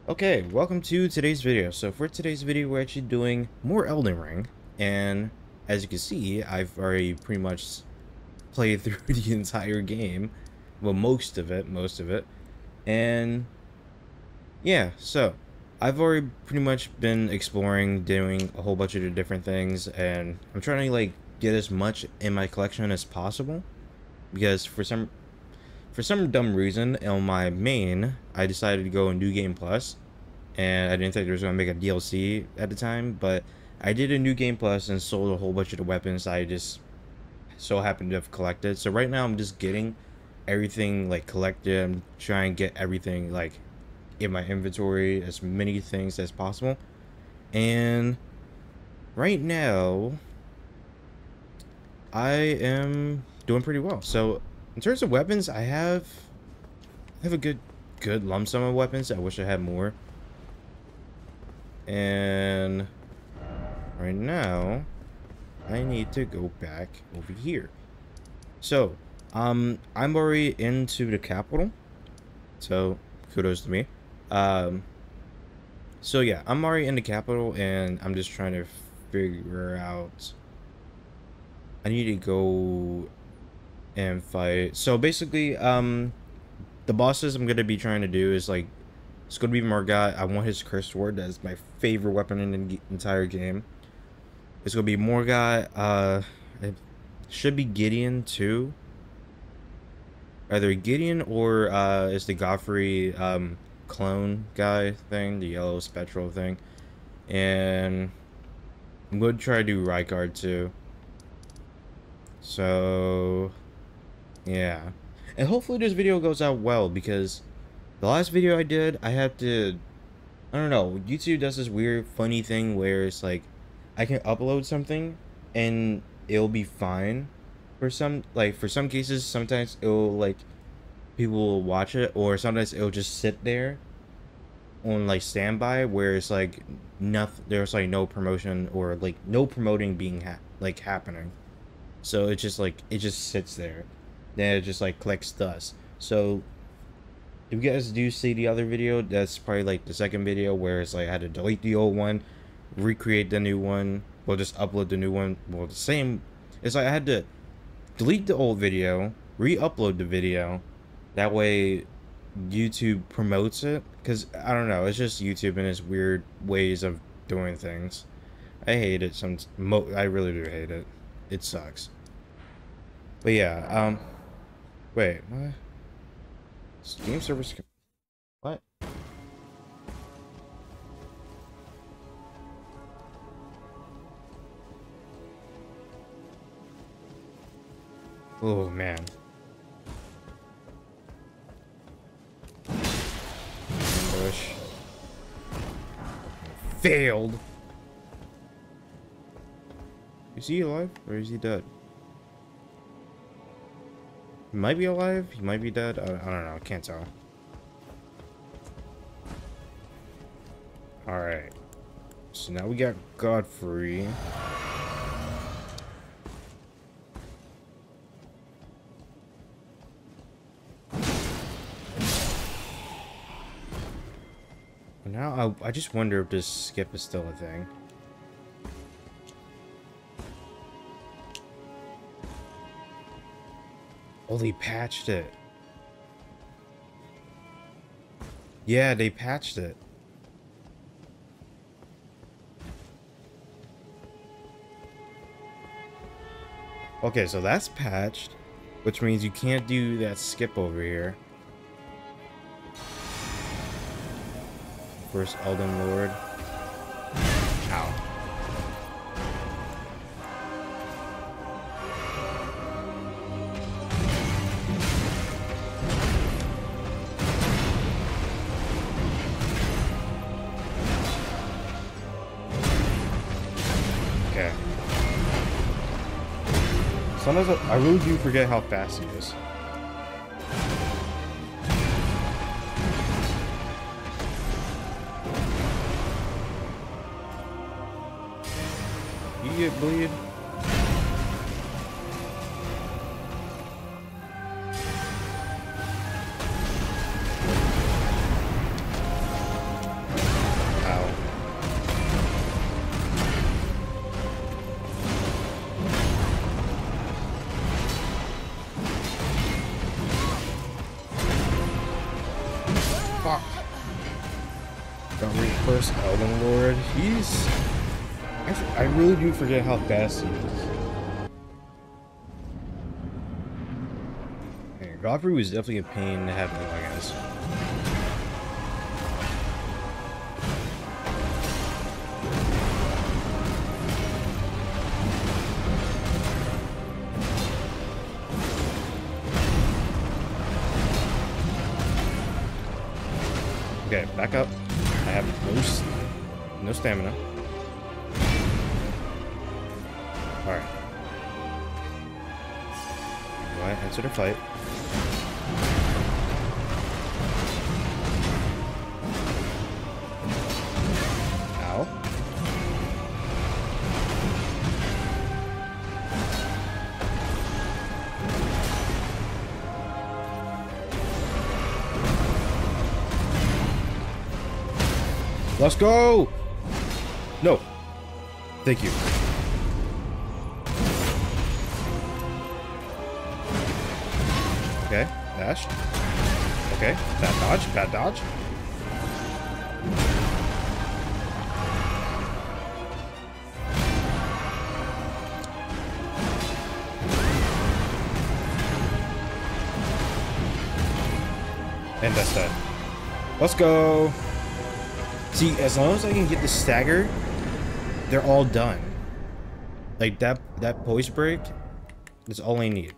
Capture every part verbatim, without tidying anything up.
Okay, welcome to today's video. So for today's video, we're actually doing more Elden Ring, and as you can see, I've already pretty much played through the entire game. Well, most of it, most of it. And yeah, so I've already pretty much been exploring, doing a whole bunch of the different things, and I'm trying to like get as much in my collection as possible because for some for some dumb reason on my main, I decided to go in New Game Plus, and I didn't think there was going to make a D L C at the time, but I did a New Game Plus and sold a whole bunch of the weapons I just so happened to have collected. So right now I'm just getting everything like collected. I'm trying to get everything like in my inventory, as many things as possible. And right now I am doing pretty well. So in terms of weapons, I have I have a good good lump sum of weapons. I wish I had more. And right now I need to go back over here. So um I'm already into the capital, so kudos to me. Um so yeah, I'm already in the capital, and I'm just trying to figure out, I need to go and fight. So basically, um the bosses I'm gonna be trying to do is like, it's gonna be Morgott. I want his curse sword. That's my favorite weapon in the entire game. It's gonna be Morgott. Uh, it should be Gideon too. Either Gideon or uh, it's the Godfrey um clone guy thing, the yellow spectral thing, and I'm gonna try to do Rykard too. So yeah, and hopefully this video goes out well, because the last video I did, I had to, I don't know, YouTube does this weird funny thing where it's like I can upload something and it'll be fine for some, like for some cases. Sometimes it'll like, people will watch it, or sometimes it'll just sit there on like standby where it's like nothing, there's like no promotion or like no promoting being ha like happening. So it just like, it just sits there, then it just like clicks dust. So if you guys do see the other video, that's probably like the second video where it's like I had to delete the old one, recreate the new one, well just upload the new one. Well, the same, it's like I had to delete the old video, re-upload the video, that way YouTube promotes it. Because I don't know, it's just YouTube and its weird ways of doing things. I hate it. Some mo I really do hate it. It sucks. But yeah, um wait, what? Game service. What? Oh man. Ambush. Failed. Is he alive or is he dead? He might be alive, he might be dead. I, I don't know, I can't tell. Alright. So now we got Godfrey. Now I, I just wonder if this skip is still a thing. Oh, they patched it. Yeah, they patched it. Okay, so that's patched, which means you can't do that skip over here. First Elden Lord. Ow. Okay. Sometimes I really do forget how fast he is. You get bleed. Fuck. Got me first Elden Lord. He's... I, I really do forget how fast he is. Okay, Godfrey was definitely a pain to have in my guys. Okay, back up. I have no, no stamina. Alright. Go ahead, answer the fight. Ow. Let's go! No. Thank you. Okay, dash. Okay, bad dodge, bad dodge. And that's that. Let's go. See, as long as I can get the stagger, they're all done. Like that that poise break, that's all I need.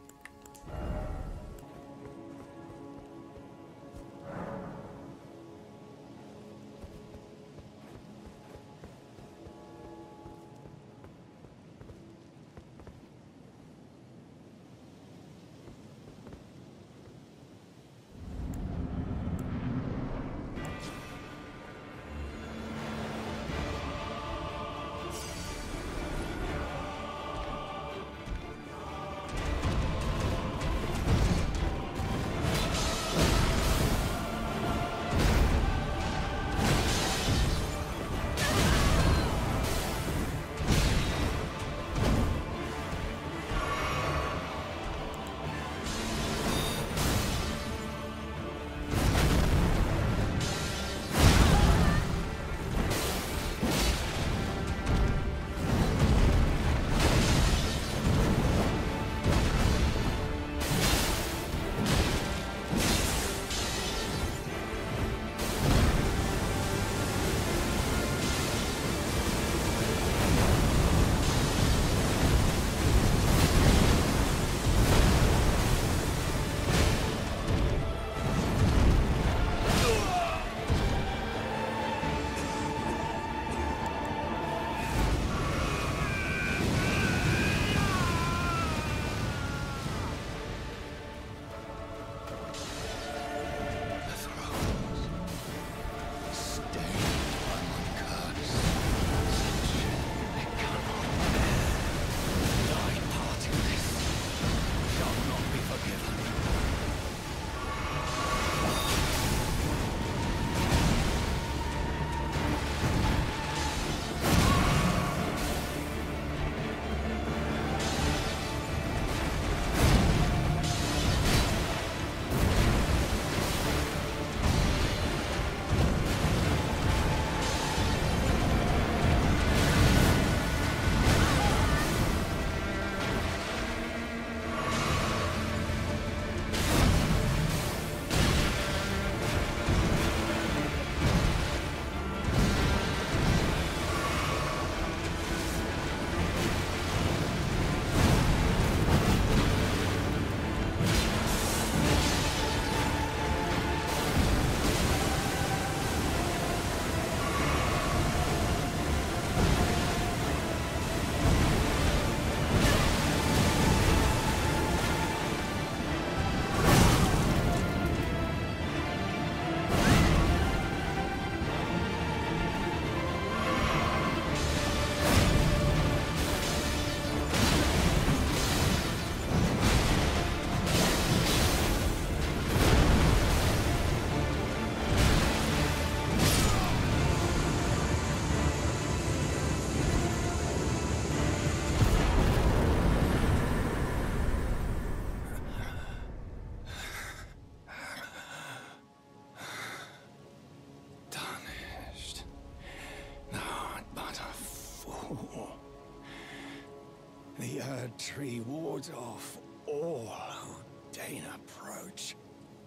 third tree wards off all who deign approach.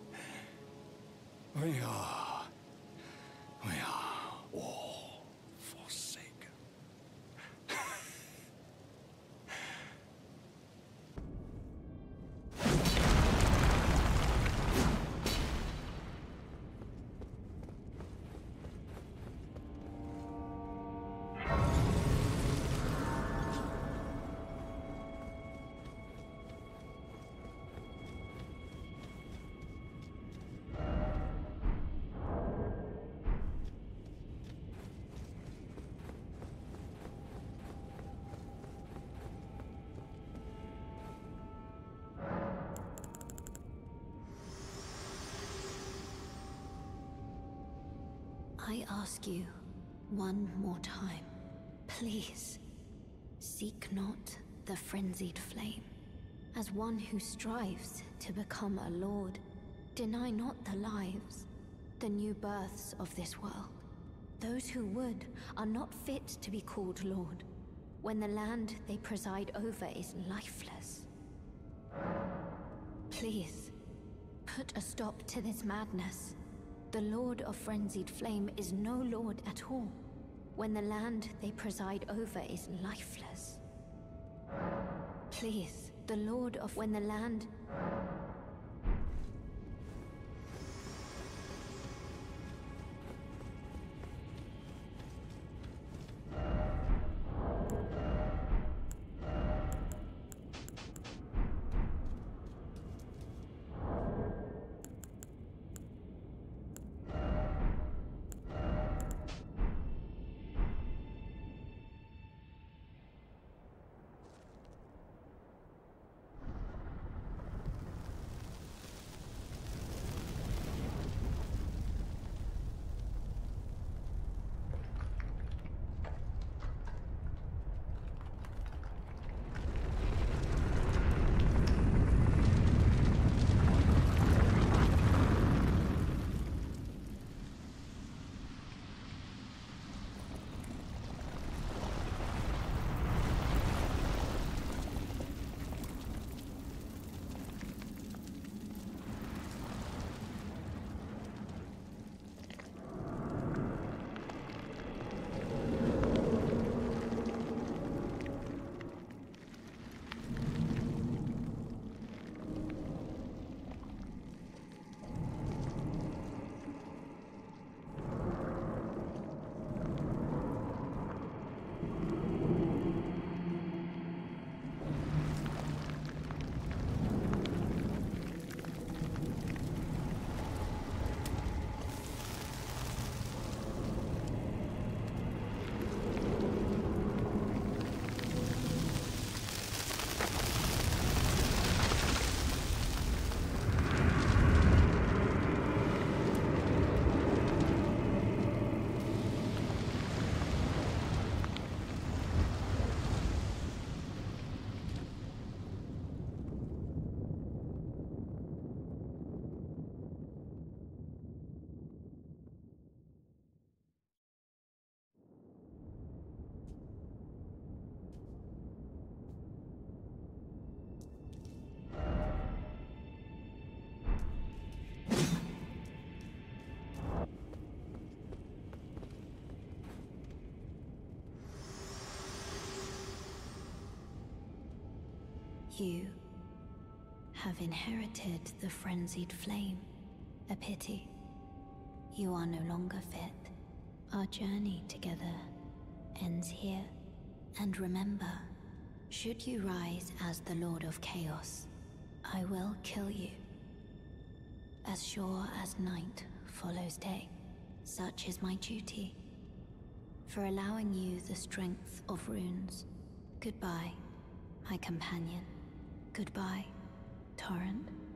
We are... we are all forsaken. I ask you one more time, please, seek not the frenzied flame. As one who strives to become a lord, deny not the lives, the new births of this world. Those who would are not fit to be called lord, when the land they preside over is lifeless. Please, put a stop to this madness. The Lord of Frenzied Flame is no lord at all, when the land they preside over is lifeless. Please, the Lord of when the land... You have inherited the frenzied flame. A pity. You are no longer fit. Our journey together ends here. And remember, should you rise as the Lord of Chaos, I will kill you. As sure as night follows day, such is my duty. For allowing you the strength of runes. Goodbye, my companion. Goodbye, Torrent.